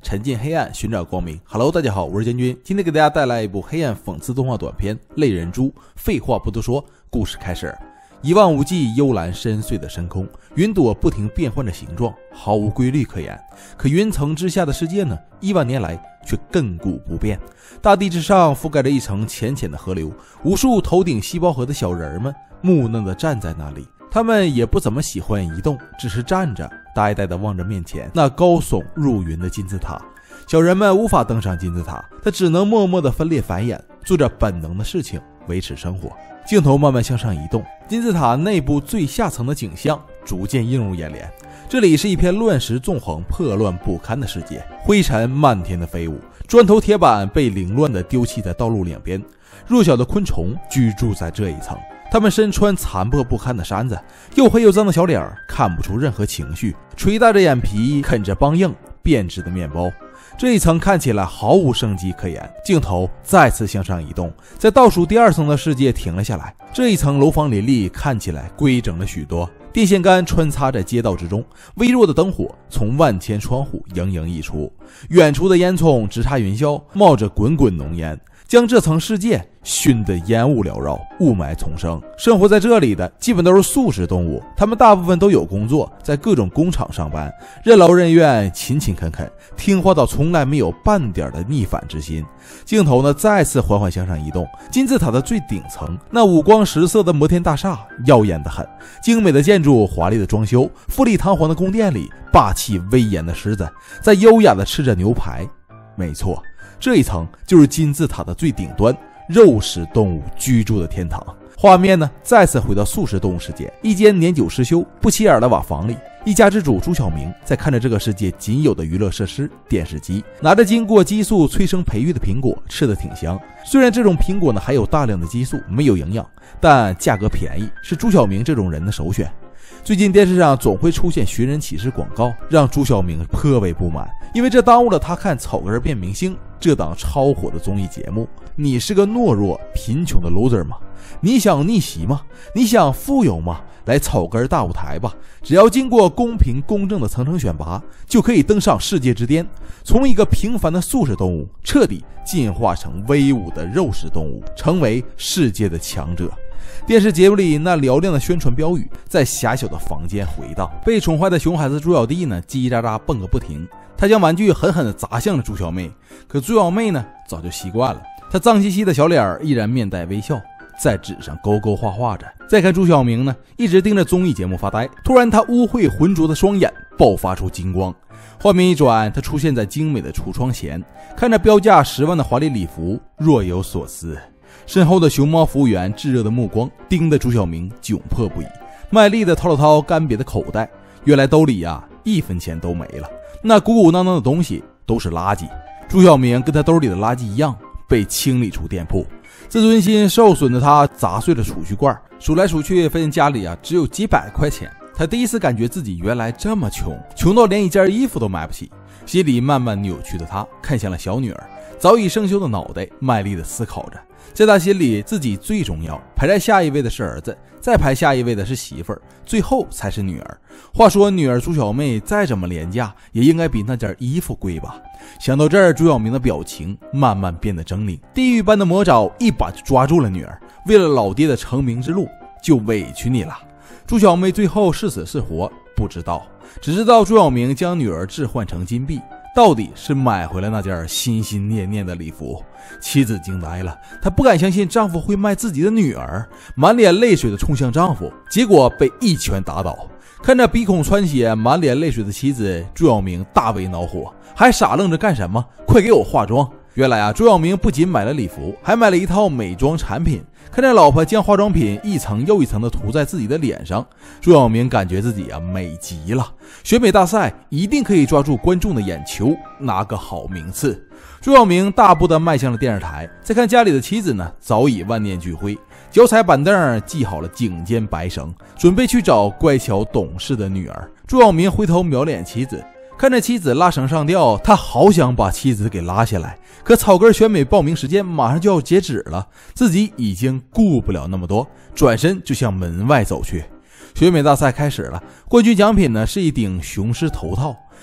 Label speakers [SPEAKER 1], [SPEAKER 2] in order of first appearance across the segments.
[SPEAKER 1] 沉浸黑暗，寻找光明。Hello， 大家好，我是建军，今天给大家带来一部黑暗讽刺动画短片《类人猪》。废话不多说，故事开始。一望无际、幽蓝深邃的深空，云朵不停变换着形状，毫无规律可言。可云层之下的世界呢，1万年来却亘古不变。大地之上覆盖着一层浅浅的河流，无数头顶细胞核的小人们木讷地站在那里。他们也不怎么喜欢移动，只是站着，呆呆地望着面前那高耸入云的金字塔。小人们无法登上金字塔，他只能默默地分裂繁衍，做着本能的事情，维持生活。镜头慢慢向上移动，金字塔内部最下层的景象逐渐映入眼帘。这里是一片乱石纵横、破乱不堪的世界，灰尘漫天的飞舞，砖头铁板被凌乱地丢弃在道路两边。弱小的昆虫居住在这一层，他们身穿残破不堪的衫子，又黑又脏的小脸儿看不出任何情绪，垂大着眼皮，啃着梆硬变质的面包。这一层看起来毫无生机可言。镜头再次向上移动，在倒数第2层的世界停了下来。这一层楼房林立，看起来规整了许多，电线杆穿插在街道之中，微弱的灯火从万千窗户盈盈溢出，远处的烟囱直插云霄，冒着滚滚浓烟，将这层世界熏得烟雾缭绕，雾霾丛生。生活在这里的基本都是素食动物，他们大部分都有工作，在各种工厂上班，任劳任怨，勤勤恳恳，听话到从来没有半点的逆反之心。镜头呢再次缓缓向上移动，金字塔的最顶层，那五光十色的摩天大厦耀眼得很，精美的建筑，华丽的装修，富丽堂皇的宫殿里，霸气威严的狮子在优雅地吃着牛排。没错，这一层就是金字塔的最顶端，肉食动物居住的天堂。画面呢再次回到素食动物世界，一间年久失修不起眼的瓦房里，一家之主朱小明在看着这个世界仅有的娱乐设施电视机，拿着经过激素催生培育的苹果，吃得挺香。虽然这种苹果呢含有大量的激素，没有营养，但价格便宜，是朱小明这种人的首选。最近电视上总会出现寻人启事广告，让朱小明颇为不满，因为这耽误了他看《草根变明星》这档超火的综艺节目。你是个懦弱贫穷的 loser 吗？你想逆袭吗？你想富有吗？来草根大舞台吧，只要经过公平公正的层层选拔，就可以登上世界之巅，从一个平凡的素食动物彻底进化成威武的肉食动物，成为世界的强者。电视节目里那嘹亮的宣传标语在狭小的房间回荡，被宠坏的熊孩子朱小弟呢叽叽喳喳蹦个不停，他将玩具狠狠地砸向了朱小妹，可朱小妹呢早就习惯了，她脏兮兮的小脸依然面带微笑，在纸上勾勾画画着。再看朱小明呢一直盯着综艺节目发呆，突然他污秽浑浊的双眼爆发出金光，画面一转，他出现在精美的橱窗前，看着标价10万的华丽礼服若有所思。身后的熊猫服务员炙热的目光盯得朱小明窘迫不已，卖力地掏了掏干瘪的口袋，原来兜里1分钱都没了，那鼓鼓囊囊的东西都是垃圾。朱小明跟他兜里的垃圾一样被清理出店铺，自尊心受损的他砸碎了储蓄罐，数来数去发现家里只有几百块钱。他第一次感觉自己原来这么穷，穷到连一件衣服都买不起。心里慢慢扭曲的他看向了小女儿，早已生锈的脑袋卖力地思考着，在他心里自己最重要，排在下一位的是儿子，再排下一位的是媳妇儿，最后才是女儿。话说女儿朱小妹再怎么廉价也应该比那件衣服贵吧。想到这儿，朱小明的表情慢慢变得狰狞，地狱般的魔爪一把就抓住了女儿，为了老爹的成名之路就委屈你了。朱小妹最后是死是活不知道，只知道朱小明将女儿置换成金币，到底是买回了那件心心念念的礼服。妻子惊呆了，她不敢相信丈夫会卖自己的女儿，满脸泪水的冲向丈夫，结果被一拳打倒。看着鼻孔穿血满脸泪水的妻子，朱小明大为恼火，还傻愣着干什么？快给我化妆。原来朱小明不仅买了礼服，还买了一套美妆产品。看着老婆将化妆品一层又一层的涂在自己的脸上，朱小明感觉自己美极了。选美大赛一定可以抓住观众的眼球，拿个好名次。朱小明大步地迈向了电视台，再看家里的妻子呢，早已万念俱灰，脚踩板凳系好了颈间白绳，准备去找乖巧懂事的女儿。朱小明回头瞄脸妻子，看着妻子拉绳上吊，他好想把妻子给拉下来，可草根选美报名时间马上就要截止了，自己已经顾不了那么多，转身就向门外走去。选美大赛开始了，冠军奖品呢是一顶雄狮头套，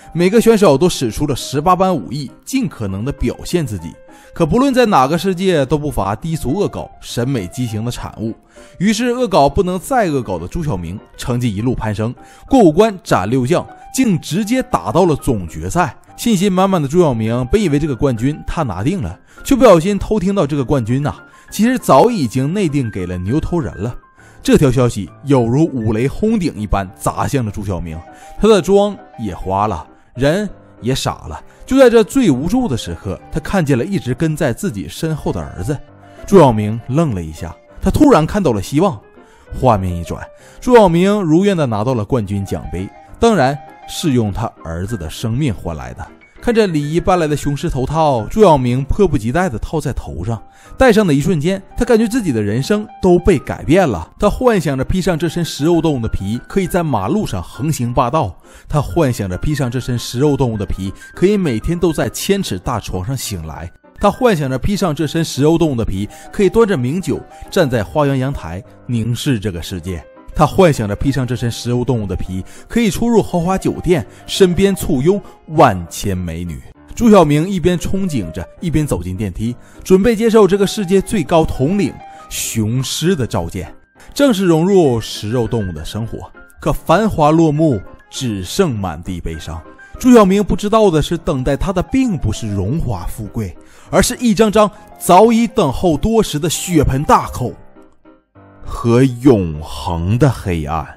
[SPEAKER 1] 每个选手都使出了18般武艺，尽可能的表现自己。可不论在哪个世界，都不乏低俗恶搞、审美畸形的产物。于是恶搞不能再恶搞的朱晓明成绩一路攀升，过5关斩6将，竟直接打到了总决赛。信心满满的朱晓明本以为这个冠军他拿定了，却不小心偷听到这个冠军其实早已经内定给了牛头人了。这条消息有如五雷轰顶一般砸向了朱晓明，他的妆也花了，人也傻了。就在这最无助的时刻，他看见了一直跟在自己身后的儿子。朱晓明愣了一下，他突然看到了希望。画面一转，朱晓明如愿的拿到了冠军奖杯，当然是用他儿子的生命换来的。看着礼仪搬来的雄狮头套，朱晓明迫不及待地套在头上。戴上的一瞬间，他感觉自己的人生都被改变了。他幻想着披上这身食肉动物的皮，可以在马路上横行霸道。他幻想着披上这身食肉动物的皮，可以每天都在1000尺大床上醒来。他幻想着披上这身食肉动物的皮，可以端着名酒站在花园阳台凝视这个世界。他幻想着披上这身食肉动物的皮，可以出入豪华酒店，身边簇拥万千美女。朱晓明一边憧憬着，一边走进电梯，准备接受这个世界最高统领雄狮的召见，正式融入食肉动物的生活。可繁华落幕，只剩满地悲伤。朱晓明不知道的是，等待他的并不是荣华富贵，而是一张张早已等候多时的血盆大口和永恒的黑暗。